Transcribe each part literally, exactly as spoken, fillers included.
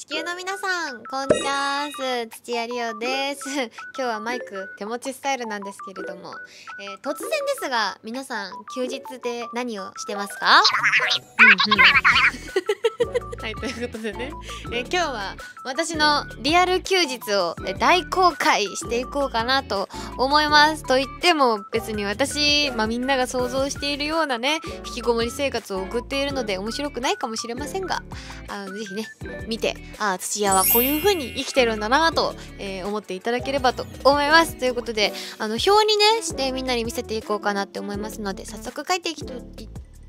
地球の皆さん、こんにちはーす。土屋リオです。今日はマイク手持ちスタイルなんですけれども、えー、突然ですが、皆さん休日で何をしてますか？うんうんはい、ということでね、えー、今日は私のリアル休日を大公開していこうかなと思います。と言っても別に私、まあ、みんなが想像しているようなね、引きこもり生活を送っているので面白くないかもしれませんが、あのぜひね、見て、ああ、土屋はこういう風に生きてるんだなと、えー、思っていただければと思います。ということで、あの表にね、してみんなに見せていこうかなって思いますので、早速書いていきと、い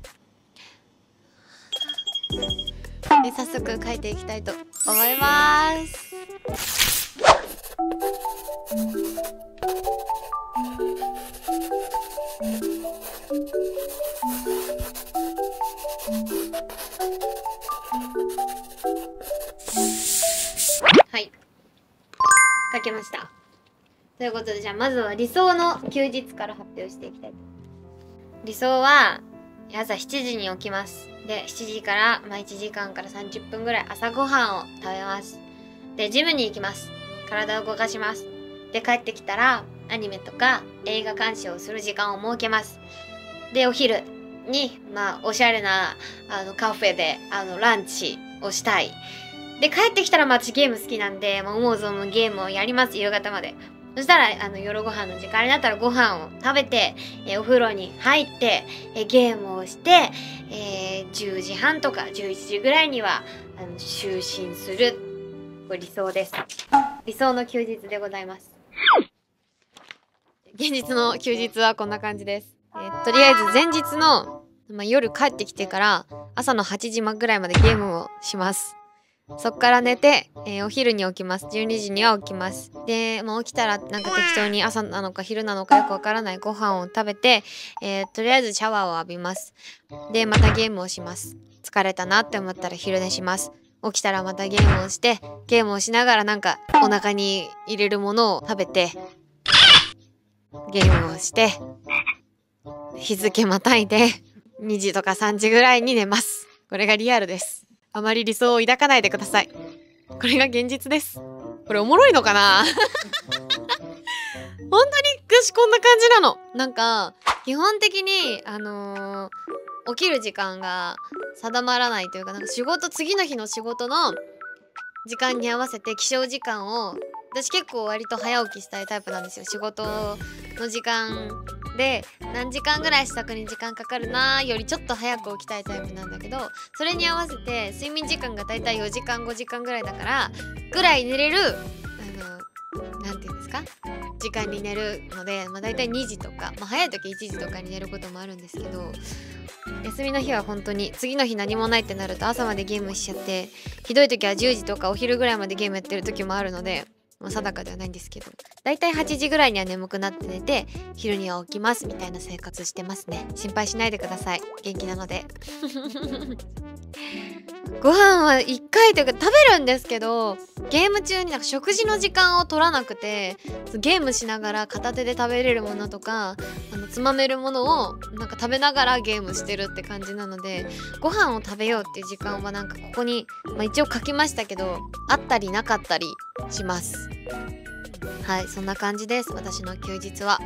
で早速書いていきたいと思います。はい、書けました。ということで、じゃあまずは理想の休日から発表していきたいと。理想は朝しちじに起きます。で、しちじから、まあ、いちじかんからさんじゅっぷんぐらい朝ごはんを食べます。で、ジムに行きます。体を動かします。で、帰ってきたらアニメとか映画鑑賞をする時間を設けます。で、お昼に、まあ、おしゃれなあのカフェであのランチをしたい。で、帰ってきたら、まあ、私ゲーム好きなんで、まあ、思う存分ゲームをやります。夕方まで。そしたら、あの、夜ご飯の時間になったらご飯を食べて、えー、お風呂に入って、えー、ゲームをして、えー、じゅうじはんとかじゅういちじぐらいには、あの、就寝する。これ理想です。理想の休日でございます。現実の休日はこんな感じです。えー、とりあえず前日の、まあ、夜帰ってきてから、朝のはちじぐらいまでゲームをします。そっから寝て、えー、お昼に起きます。じゅうにじには起きます。で、もう起きたらなんか適当に朝なのか昼なのかよくわからないご飯を食べて、えー、とりあえずシャワーを浴びます。で、またゲームをします。疲れたなって思ったら昼寝します。起きたらまたゲームをして、ゲームをしながらなんかお腹に入れるものを食べて、ゲームをして、日付またいで、にじとかさんじぐらいに寝ます。これがリアルです。あまり理想を抱かないでください。これが現実です。これおもろいのかな本当に私こんな感じなの。なんか基本的にあのー、起きる時間が定まらないというか、なんか仕事次の日の仕事の時間に合わせて起床時間を、私結構割と早起きしたいタイプなんですよ。仕事の時間で何時間ぐらい支度に時間かかるなーよりちょっと早く起きたいタイプなんだけど、それに合わせて睡眠時間がだいたいよじかんごじかんぐらいだからぐらい寝れる、あのなんていうんですか、時間に寝るので、まあ、だいたいにじとか、まあ、早い時いちじとかに寝ることもあるんですけど、休みの日は本当に次の日何もないってなると朝までゲームしちゃって、ひどい時はじゅうじとかお昼ぐらいまでゲームやってる時もあるので、まあ、定かではないんですけど、だいたいはちじぐらいには眠くなって寝て、昼には起きますみたいな生活してますね。心配しないでください。元気なので。ご飯はいっかいというか食べるんですけど、ゲーム中になんか食事の時間を取らなくて、ゲームしながら片手で食べれるものとか、あのつまめるものをなんか食べながらゲームしてるって感じなので、ご飯を食べようっていう時間はなんかここに、まあ、一応書きましたけど、あったりなかったりします。はい、そんな感じです。私の休日は。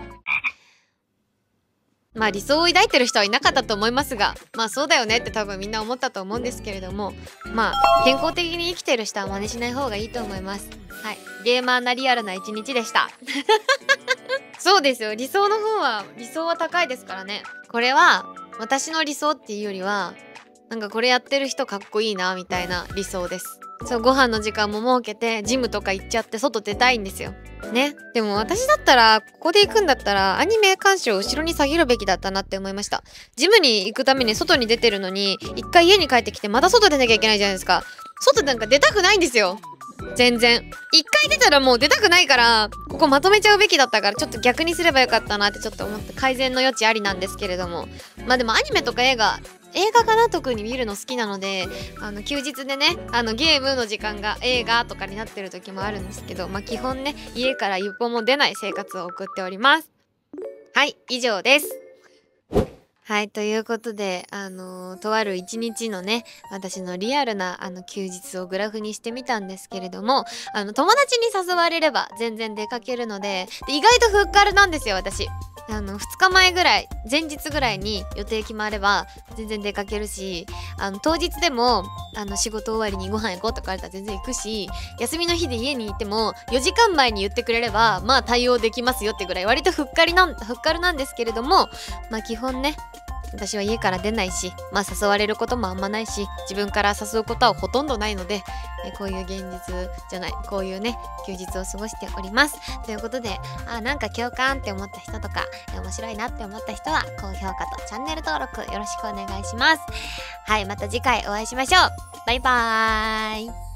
まあ理想を抱いてる人はいなかったと思いますが、まあそうだよねって多分みんな思ったと思うんですけれども、まあ健康的に生きてる人は真似しない方がいいと思います。はい、ゲーマーなリアルな一日でした。そうですよ、理想の方は理想は高いですからね。これは私の理想っていうよりは、なんかこれやってる人かっこいいなみたいな理想です。そう、ご飯の時間も設けてジムとか行っちゃって外出たいんですよね。でも私だったら、ここで行くんだったらアニメ鑑賞を後ろに下げるべきだったなって思いました。ジムに行くために外に出てるのに、一回家に帰ってきてまた外出なきゃいけないじゃないですか。外なんか出たくないんですよ、全然。一回出たらもう出たくないから、ここまとめちゃうべきだったから、ちょっと逆にすればよかったなってちょっと思って、改善の余地ありなんですけれども、まあでもアニメとか映画映画かな、特に見るの好きなので、あの休日でね、あのゲームの時間が映画とかになってる時もあるんですけど、まあ基本ね、家から一歩も出ない生活を送っております。はい、以上です。 はい、ということで、あのーとある一日のね、私のリアルなあの休日をグラフにしてみたんですけれども、あの友達に誘われれば全然出かけるので、で意外とふっかるなんですよ、私。あのふつかまえぐらい、前日ぐらいに予定決まれば全然出かけるし、あの当日でもあの仕事終わりにご飯行こうとか言われたら全然行くし、休みの日で家にいてもよじかんまえに言ってくれればまあ対応できますよってぐらい割とふっかりなんふっかるなんですけれども、まあ基本ね、私は家から出ないし、まあ誘われることもあんまないし、自分から誘うことはほとんどないので、えこういう現実じゃない、こういうね、休日を過ごしております。ということで、あ、なんか共感って思った人とか、面白いなって思った人は、高評価とチャンネル登録よろしくお願いします。はい、また次回お会いしましょう。バイバーイ。